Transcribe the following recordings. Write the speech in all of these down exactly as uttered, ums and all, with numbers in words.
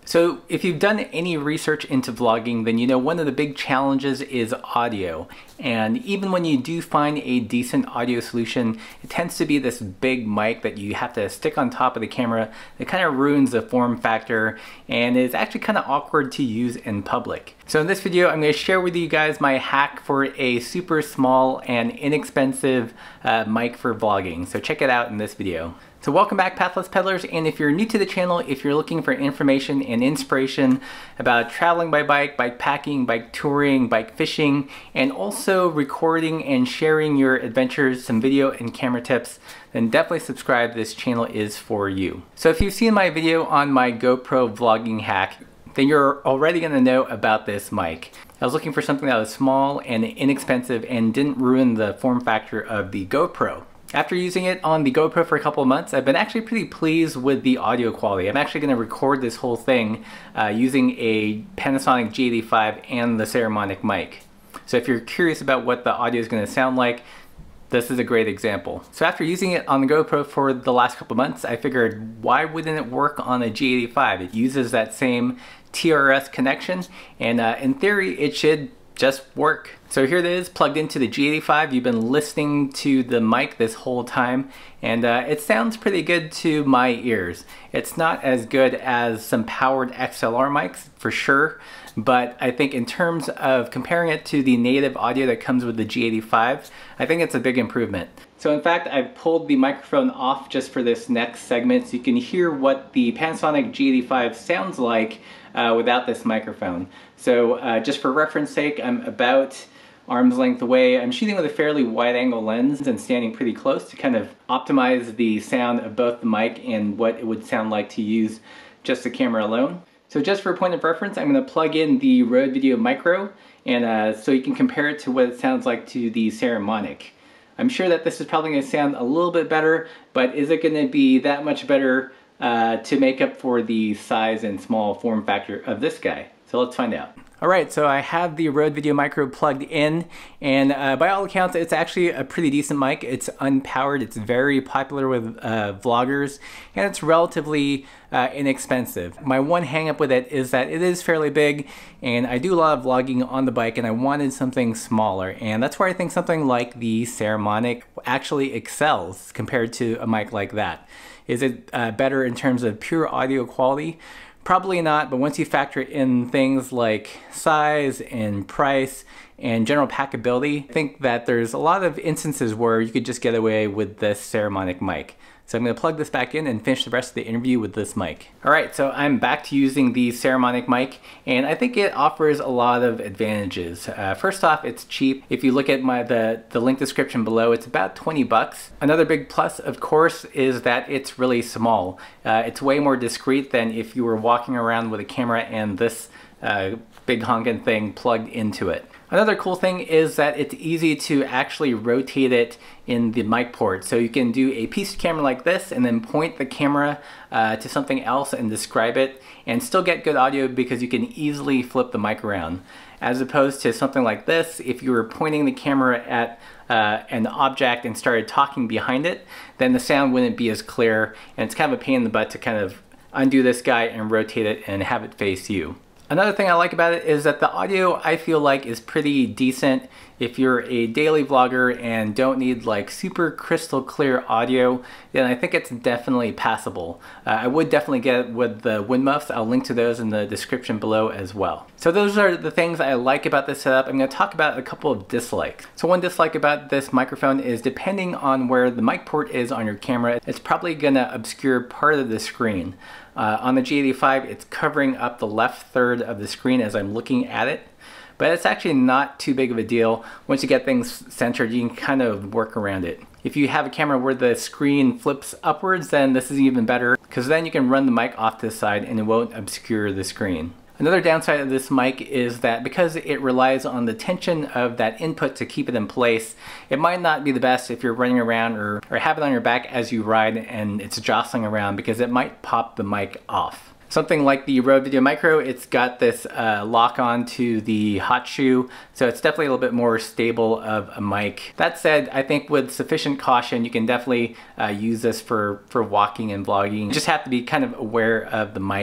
So if you've done any research into vlogging, then you know one of the big challenges is audio. And even when you do find a decent audio solution, it tends to be this big mic that you have to stick on top of the camera that kind of ruins the form factor and is actually kind of awkward to use in public. So in this video, I'm going to share with you guys my hack for a super small and inexpensive uh, mic for vlogging. So check it out in this video. So welcome back, Pathless Peddlers, and if you're new to the channel, if you're looking for information and inspiration about traveling by bike, bike packing, bike touring, bike fishing, and also recording and sharing your adventures, some video and camera tips, then definitely subscribe. This channel is for you. So if you've seen my video on my GoPro vlogging hack, then you're already going to know about this mic. I was looking for something that was small and inexpensive and didn't ruin the form factor of the GoPro. After using it on the GoPro for a couple of months, I've been actually pretty pleased with the audio quality. I'm actually going to record this whole thing uh, using a Panasonic G eighty-five and the Saramonic mic. So if you're curious about what the audio is going to sound like, this is a great example. So after using it on the GoPro for the last couple of months, I figured, why wouldn't it work on a G eighty-five? It uses that same T R S connection, and uh, in theory, it should just work. So here it is, plugged into the G eighty-five. You've been listening to the mic this whole time, and uh, it sounds pretty good to my ears. It's not as good as some powered X L R mics, for sure, but I think in terms of comparing it to the native audio that comes with the G eighty-five, I think it's a big improvement. So in fact, I've pulled the microphone off just for this next segment so you can hear what the Panasonic G eighty-five sounds like uh, without this microphone. So uh, just for reference sake, I'm about arm's length away. I'm shooting with a fairly wide angle lens and standing pretty close to kind of optimize the sound of both the mic and what it would sound like to use just the camera alone. So just for a point of reference, I'm going to plug in the Rode Video Micro, and uh, so you can compare it to what it sounds like to the Saramonic. I'm sure that this is probably going to sound a little bit better, but is it going to be that much better uh, to make up for the size and small form factor of this guy? So let's find out. Alright, so I have the Rode Video Micro plugged in, and uh, by all accounts it's actually a pretty decent mic. It's unpowered, it's very popular with uh, vloggers, and it's relatively uh, inexpensive. My one hang up with it is that it is fairly big, and I do a lot of vlogging on the bike, and I wanted something smaller, and that's where I think something like the Saramonic actually excels compared to a mic like that. Is it uh, better in terms of pure audio quality? Probably not, but once you factor in things like size and price and general packability, I think that there's a lot of instances where you could just get away with this Saramonic mic. So I'm going to plug this back in and finish the rest of the interview with this mic. Alright, so I'm back to using the Saramonic mic, and I think it offers a lot of advantages. Uh, first off, it's cheap. If you look at my the, the link description below, it's about twenty bucks. Another big plus, of course, is that it's really small. Uh, it's way more discreet than if you were walking around with a camera and this uh, big honking thing plugged into it. Another cool thing is that it's easy to actually rotate it in the mic port. So you can do a piece of camera like this and then point the camera uh, to something else and describe it and still get good audio because you can easily flip the mic around. As opposed to something like this, if you were pointing the camera at uh, an object and started talking behind it, then the sound wouldn't be as clear, and it's kind of a pain in the butt to kind of undo this guy and rotate it and have it face you. Another thing I like about it is that the audio, I feel like, is pretty decent. If you're a daily vlogger and don't need like super crystal clear audio, then I think it's definitely passable. Uh, I would definitely get it with the wind muffs. I'll link to those in the description below as well. So those are the things I like about this setup. I'm going to talk about a couple of dislikes. So one dislike about this microphone is depending on where the mic port is on your camera, it's probably going to obscure part of the screen. Uh, on the G eighty-five, it's covering up the left third of the screen as I'm looking at it. But it's actually not too big of a deal. Once you get things centered, you can kind of work around it. If you have a camera where the screen flips upwards, then this is even better, because then you can run the mic off to the side and it won't obscure the screen. Another downside of this mic is that because it relies on the tension of that input to keep it in place, it might not be the best if you're running around or, or have it on your back as you ride and it's jostling around, because it might pop the mic off. Something like the Rode Video Micro, it's got this uh, lock on to the hot shoe, so it's definitely a little bit more stable of a mic. That said, I think with sufficient caution, you can definitely uh, use this for, for walking and vlogging. You just have to be kind of aware of the mic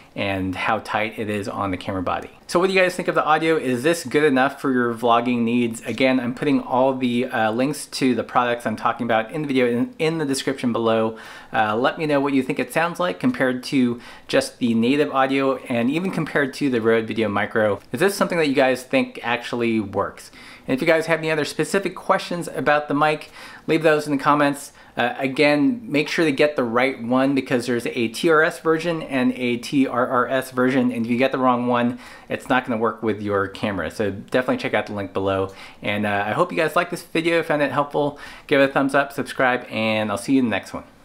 and how tight it is on the camera body. So what do you guys think of the audio? Is this good enough for your vlogging needs? Again, I'm putting all the uh, links to the products I'm talking about in the video in, in the description below. Uh, let me know what you think it sounds like compared to just the native audio, and even compared to the Rode Video Micro. Is this something that you guys think actually works? And if you guys have any other specific questions about the mic, leave those in the comments. Uh, again, make sure to get the right one, because there's a T R S version and a T R R S version, and if you get the wrong one, it's not going to work with your camera. So definitely check out the link below. And uh, I hope you guys like this video, found it helpful. Give it a thumbs up, subscribe, and I'll see you in the next one.